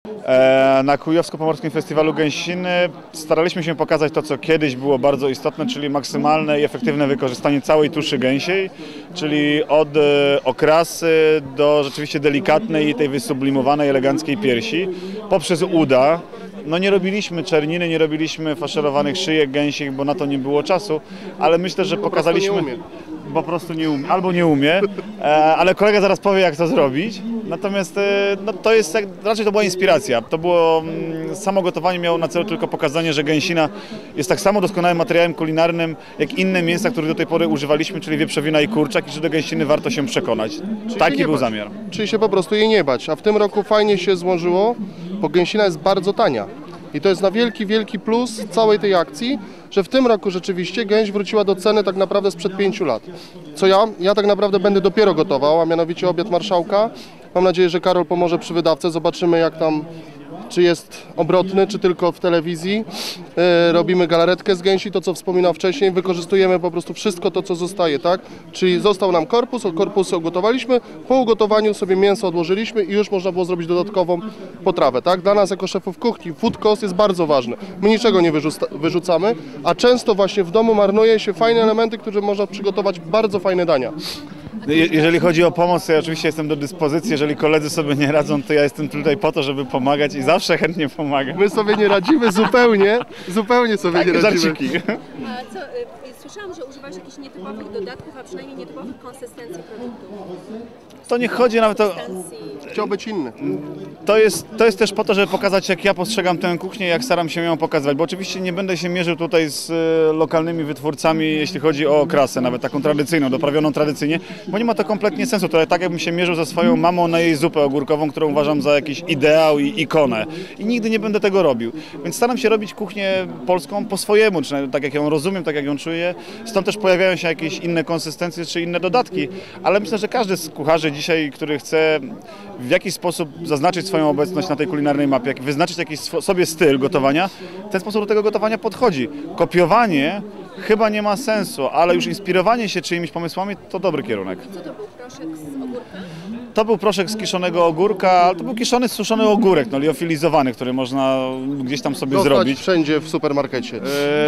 Na Kujawsko-Pomorskim Festiwalu Gęsiny staraliśmy się pokazać to, co kiedyś było bardzo istotne, czyli maksymalne i efektywne wykorzystanie całej tuszy gęsiej, czyli od okrasy do rzeczywiście delikatnej i tej wysublimowanej, eleganckiej piersi, poprzez uda. No nie robiliśmy czerniny, nie robiliśmy faszerowanych szyjek gęsich, bo na to nie było czasu, ale myślę, że pokazaliśmy... Po prostu nie umie, albo nie umie, ale kolega zaraz powie, jak to zrobić. Natomiast no, to jest, raczej to była inspiracja. To było, samo gotowanie miało na celu tylko pokazanie, że gęsina jest tak samo doskonałym materiałem kulinarnym, jak inne mięsa, które do tej pory używaliśmy, czyli wieprzowina i kurczak, i że do gęsiny warto się przekonać. Taki był zamiar. Czyli się po prostu jej nie bać, a w tym roku fajnie się złożyło, bo gęsina jest bardzo tania. I to jest na wielki, wielki plus całej tej akcji, że w tym roku rzeczywiście gęś wróciła do ceny tak naprawdę sprzed 5 lat. Co ja tak naprawdę będę dopiero gotował, a mianowicie obiad marszałka. Mam nadzieję, że Karol pomoże przy wydawce. Zobaczymy, jak tam, czy jest obrotny, czy tylko w telewizji. Robimy galaretkę z gęsi, to co wspominał wcześniej. Wykorzystujemy po prostu wszystko to, co zostaje, tak? Czyli został nam korpus, od korpusu ugotowaliśmy, po ugotowaniu sobie mięso odłożyliśmy i już można było zrobić dodatkową potrawę, tak? Dla nas jako szefów kuchni food cost jest bardzo ważny. My niczego nie wyrzucamy, a często właśnie w domu marnuje się fajne elementy, które można przygotować bardzo fajne dania. Jeżeli chodzi o pomoc, to ja oczywiście jestem do dyspozycji. Jeżeli koledzy sobie nie radzą, to ja jestem tutaj po to, żeby pomagać i zawsze chętnie pomagam. My sobie nie radzimy zupełnie sobie nie radzimy. Żarciki. A co, słyszałam, że używasz jakichś nietypowych dodatków, a przynajmniej nietypowych konsystencji produktów. To nie chodzi nawet o... Chciał być inny. To jest też po to, żeby pokazać, jak ja postrzegam tę kuchnię, jak staram się ją pokazywać, bo oczywiście nie będę się mierzył tutaj z lokalnymi wytwórcami, jeśli chodzi o krasę, nawet taką tradycyjną, doprawioną tradycyjnie, bo nie ma to kompletnie sensu. To tak, jakbym się mierzył ze swoją mamą na jej zupę ogórkową, którą uważam za jakiś ideał i ikonę. I nigdy nie będę tego robił. Więc staram się robić kuchnię polską po swojemu, czy tak jak ją rozumiem, tak jak ją czuję. Stąd też pojawiają się jakieś inne konsystencje, czy inne dodatki, ale myślę, że każdy z kucharzy dzisiaj, który chce w jakiś sposób zaznaczyć swoją obecność na tej kulinarnej mapie, wyznaczyć jakiś sobie styl gotowania, w ten sposób do tego gotowania podchodzi. Kopiowanie chyba nie ma sensu, ale już inspirowanie się czyimiś pomysłami to dobry kierunek. Co to był, proszek z ogórka? To był proszek z kiszonego ogórka, ale to był kiszony, suszony ogórek, no liofilizowany, który można gdzieś tam sobie zrobić. Wszędzie w supermarkecie.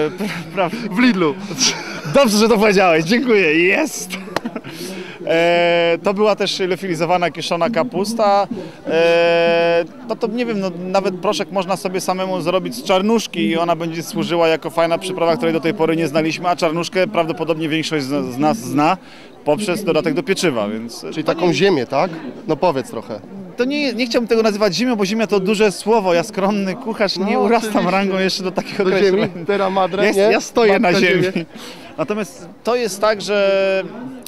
W Lidlu. Dobrze, że to powiedziałeś, dziękuję, jest! To była też liofilizowana kiszona kapusta. No to nie wiem, no, nawet proszek można sobie samemu zrobić z czarnuszki i ona będzie służyła jako fajna przyprawa, której do tej pory nie znaliśmy, a czarnuszkę prawdopodobnie większość z nas zna poprzez dodatek do pieczywa, więc... Czyli taką ziemię, tak? No powiedz trochę. To nie chciałbym tego nazywać ziemią, bo ziemia to duże słowo. Ja skromny kucharz nie urastam oczywiście. rangą jeszcze do takiego Do ziemi, terra madre, nie? Ja stoję Matka na ziemi. ziemię. Natomiast to jest tak, że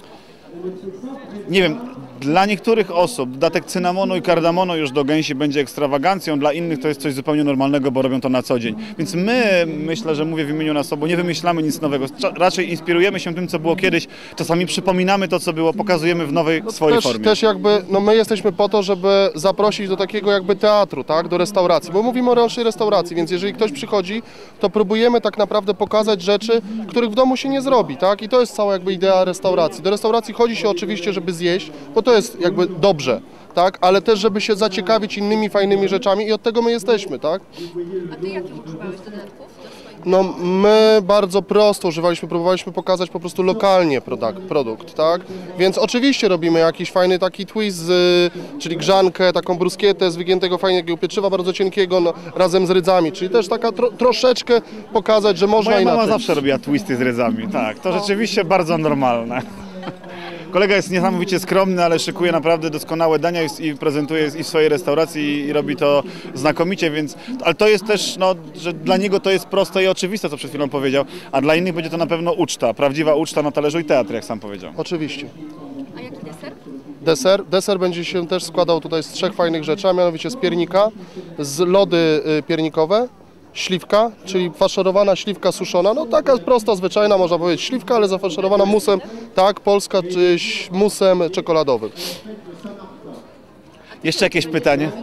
nie wiem, dla niektórych osób dodatek cynamonu i kardamonu już do gęsi będzie ekstrawagancją, dla innych to jest coś zupełnie normalnego, bo robią to na co dzień. Więc my, myślę, że mówię w imieniu nas obu, nie wymyślamy nic nowego. Raczej inspirujemy się tym, co było kiedyś. Czasami przypominamy to, co było, pokazujemy w nowej swojej formie. Też jakby, no my jesteśmy po to, żeby zaprosić do takiego jakby teatru, tak? Do restauracji, bo mówimy o naszej restauracji, więc jeżeli ktoś przychodzi, to próbujemy tak naprawdę pokazać rzeczy, których w domu się nie zrobi, tak? I to jest cała jakby idea restauracji. Do restauracji chodzi się oczywiście, żeby zjeść, bo to jest jakby dobrze, tak? Ale też, żeby się zaciekawić innymi fajnymi rzeczami i od tego my jesteśmy, tak? A ty jakich używałeś dodatków do swoich? No my bardzo prosto próbowaliśmy pokazać po prostu lokalnie produkt, tak? Więc oczywiście robimy jakiś fajny taki twist, czyli grzankę, taką bruskietę z wygiętego fajnego pieczywa bardzo cienkiego, no, razem z rydzami, czyli też taka troszeczkę pokazać, że można Moja inaczej. mama zawsze robiła twisty z rydzami, tak. To rzeczywiście bardzo normalne. Kolega jest niesamowicie skromny, ale szykuje naprawdę doskonałe dania i prezentuje i w swojej restauracji i robi to znakomicie, więc... Ale to jest też, no, że dla niego to jest proste i oczywiste, co przed chwilą powiedział, a dla innych będzie to na pewno uczta, prawdziwa uczta na talerzu i teatr, jak sam powiedział. Oczywiście. A jaki deser? Deser będzie się też składał tutaj z 3 fajnych rzeczy, a mianowicie z piernika, z lody piernikowe, śliwka, czyli faszerowana śliwka suszona, no taka prosta, zwyczajna, można powiedzieć śliwka, ale zafaszerowana musem, tak, polska, czy musem czekoladowym. Jeszcze jakieś pytanie? Czy będziesz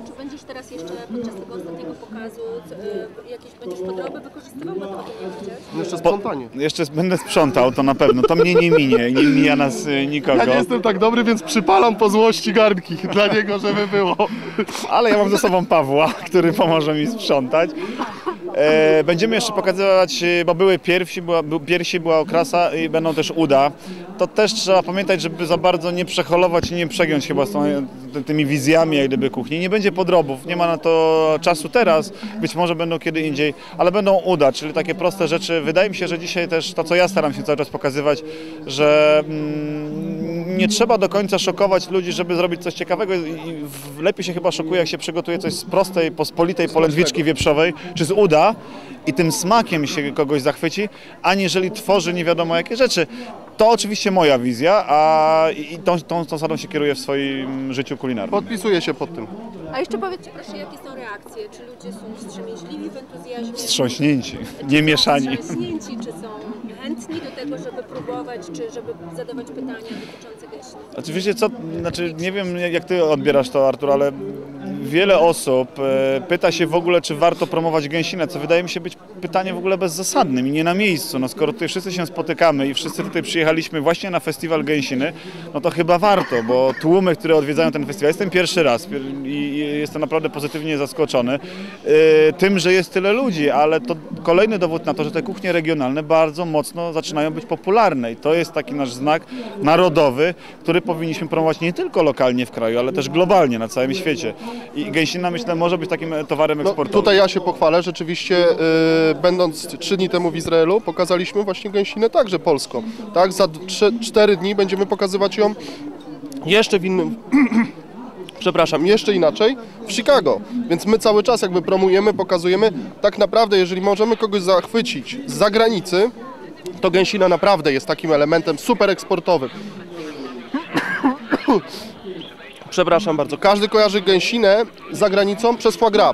teraz jeszcze podczas tego ostatniego pokazu jakieś będziesz podroby wykorzystywał, bo to o tym nie powiedziałeś? Jeszcze spontanie. Jeszcze będę sprzątał, to na pewno. To mnie nie minie, nie mija nas nikogo. Ja nie jestem tak dobry, więc przypalam po złości garnki dla niego, żeby było. Ale ja mam ze sobą Pawła, który pomoże mi sprzątać. Będziemy jeszcze pokazywać, bo były piersi, była okrasa i będą też uda. To też trzeba pamiętać, żeby za bardzo nie przeholować i nie przegiąć chyba z tymi wizjami jak gdyby kuchni. Nie będzie podrobów, nie ma na to czasu teraz, być może będą kiedy indziej, ale będą uda, czyli takie proste rzeczy. Wydaje mi się, że dzisiaj też to, co ja staram się cały czas pokazywać, że nie trzeba do końca szokować ludzi, żeby zrobić coś ciekawego i lepiej się chyba szokuje, jak się przygotuje coś z prostej, pospolitej polędwiczki wieprzowej, czy z uda i tym smakiem się kogoś zachwyci, aniżeli tworzy nie wiadomo jakie rzeczy. To oczywiście moja wizja, i tą zasadą się kieruję w swoim życiu kulinarnym. Podpisuję się pod tym. A jeszcze powiedzcie proszę, jakie są reakcje? Czy ludzie są wstrzemięźliwi w entuzjazmie? Wstrząśnięci, nie mieszani. Wstrząśnięci, czy są chętni do tego, żeby próbować, czy żeby zadawać pytania dotyczące gęsi? Oczywiście, nie wiem jak ty odbierasz to, Artur, ale wiele osób pyta się w ogóle, czy warto promować gęsinę, co wydaje mi się być pytanie w ogóle bezzasadnym i nie na miejscu. No skoro tutaj wszyscy się spotykamy i wszyscy tutaj przyjechaliśmy właśnie na festiwal gęsiny, no to chyba warto, bo tłumy, które odwiedzają ten festiwal, jestem pierwszy raz i jestem naprawdę pozytywnie zaskoczony tym, że jest tyle ludzi, ale to kolejny dowód na to, że te kuchnie regionalne bardzo mocno zaczynają być popularne i to jest taki nasz znak narodowy, który powinniśmy promować nie tylko lokalnie w kraju, ale też globalnie, na całym świecie. I gęsina, myślę, może być takim towarem eksportowym. Tutaj ja się pochwalę, rzeczywiście będąc 3 dni temu w Izraelu, pokazaliśmy właśnie gęsinę także polską. Tak? Za 4 dni będziemy pokazywać ją jeszcze w innym... Przepraszam, jeszcze inaczej, w Chicago. Więc my cały czas jakby promujemy, pokazujemy. Tak naprawdę, jeżeli możemy kogoś zachwycić z zagranicy, to gęsina naprawdę jest takim elementem super eksportowym. Przepraszam bardzo. Każdy kojarzy gęsinę za granicą przez foie gras.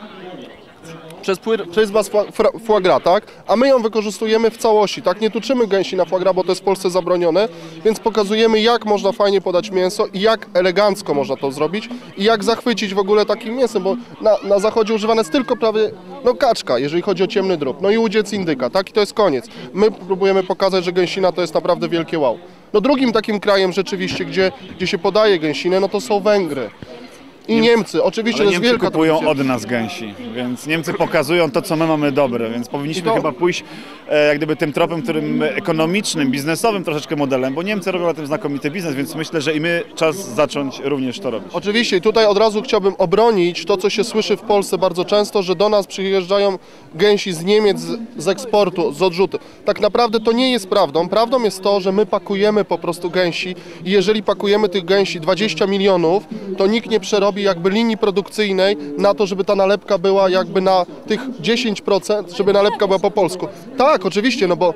Przez foie gras, tak? A my ją wykorzystujemy w całości, tak? Nie tuczymy gęsi na foie gras, bo to jest w Polsce zabronione, więc pokazujemy, jak można fajnie podać mięso i jak elegancko można to zrobić i jak zachwycić w ogóle takim mięsem, bo na zachodzie używane jest tylko prawie, kaczka, jeżeli chodzi o ciemny drób, no i udziec indyka, tak? I to jest koniec. My próbujemy pokazać, że gęsina to jest naprawdę wielkie wow. No drugim takim krajem rzeczywiście, gdzie się podaje gęsinę, no to są Węgry. I Niemcy, oczywiście ale to jest Niemcy wielka kupują tradycja. od nas gęsi, więc Niemcy pokazują to, co my mamy dobre, więc powinniśmy chyba pójść jak gdyby tym tropem, którym ekonomicznym, biznesowym troszeczkę modelem, bo Niemcy robią na tym znakomity biznes, więc myślę, że i my czas zacząć również to robić. Oczywiście, tutaj od razu chciałbym obronić to, co się słyszy w Polsce bardzo często, że do nas przyjeżdżają gęsi z Niemiec z eksportu, z odrzutu. Tak naprawdę to nie jest prawdą. Prawdą jest to, że my pakujemy po prostu gęsi i jeżeli pakujemy tych gęsi 20 milionów, to nikt nie przerobi jakby linii produkcyjnej na to, żeby ta nalepka była jakby na tych 10%, żeby nalepka była po polsku. Tak, oczywiście, no bo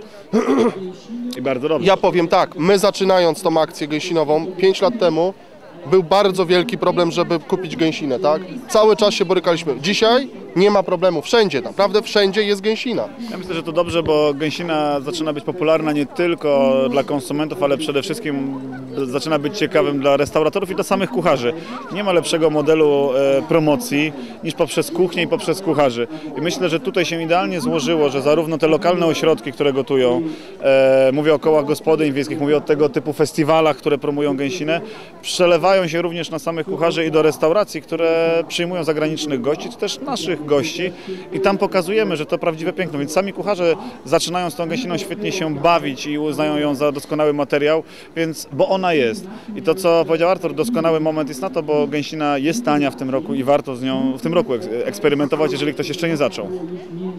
I bardzo dobrze. ja powiem tak, my zaczynając tą akcję gęsinową 5 lat temu, był bardzo wielki problem, żeby kupić gęsinę, tak? Cały czas się borykaliśmy. Dzisiaj nie ma problemu, wszędzie, naprawdę wszędzie jest gęsina. Ja myślę, że to dobrze, bo gęsina zaczyna być popularna nie tylko dla konsumentów, ale przede wszystkim zaczyna być ciekawym dla restauratorów i dla samych kucharzy. Nie ma lepszego modelu promocji niż poprzez kuchnię i poprzez kucharzy. I myślę, że tutaj się idealnie złożyło, że zarówno te lokalne ośrodki, które gotują, mówię o kołach gospodyń wiejskich, mówię o tego typu festiwalach, które promują gęsinę, przelewają się również na samych kucharzy i do restauracji, które przyjmują zagranicznych gości, czy też naszych gości i tam pokazujemy, że to prawdziwe piękno, więc sami kucharze zaczynają z tą gęsiną świetnie się bawić i uznają ją za doskonały materiał, bo ona jest. I to, co powiedział Artur, doskonały moment jest na to, bo gęsina jest tania w tym roku i warto z nią w tym roku eksperymentować, jeżeli ktoś jeszcze nie zaczął.